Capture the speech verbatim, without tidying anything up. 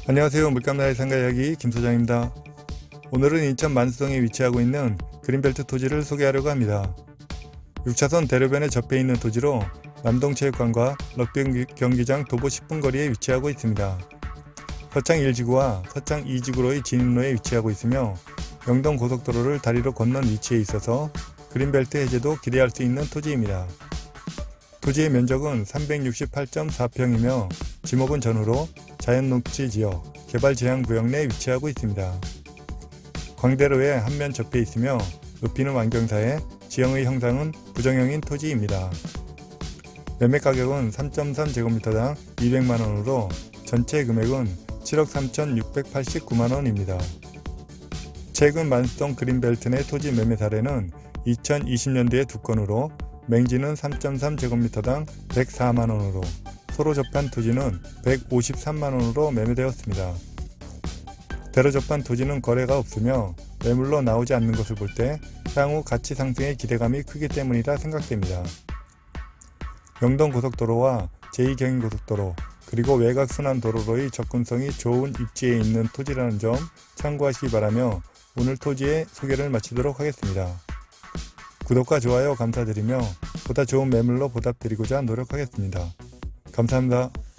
안녕하세요. 물감나라의 상가 이야기 김소장입니다. 오늘은 인천 만수동에 위치하고 있는 그린벨트 토지를 소개하려고 합니다. 육 차선 대로변에 접해 있는 토지로 남동체육관과 럭비 경기장 도보 십 분 거리에 위치하고 있습니다. 서창 일 지구와 서창 이 지구로의 진입로에 위치하고 있으며 영동 고속도로를 다리로 건넌 위치에 있어서 그린벨트 해제도 기대할 수 있는 토지입니다. 토지의 면적은 삼백육십팔 점 사 평이며 지목은 전후로 자연녹지지역, 개발제한구역 내 위치하고 있습니다. 광대로에 한면 접해 있으며 높이는 완경사에 지형의 형상은 부정형인 토지입니다. 매매가격은 삼 점 삼 제곱미터당 이백만 원으로 전체 금액은 칠억 삼천육백팔십구만 원입니다. 최근 만수동 그린벨트 내 토지 매매 사례는 이천이십 년도에 두 건으로 맹지는 삼 점 삼 제곱미터당 백사만 원으로 서로 접한 토지는 백오십삼만 원으로 매매되었습니다. 대로 접한 토지는 거래가 없으며 매물로 나오지 않는 것을 볼 때 향후 가치 상승의 기대감이 크기 때문이라 생각됩니다. 영동 고속도로와 제이 경인고속도로 그리고 외곽순환도로로의 접근성이 좋은 입지에 있는 토지라는 점 참고하시기 바라며 오늘 토지의 소개를 마치도록 하겠습니다. 구독과 좋아요 감사드리며 보다 좋은 매물로 보답드리고자 노력하겠습니다. 감사합니다.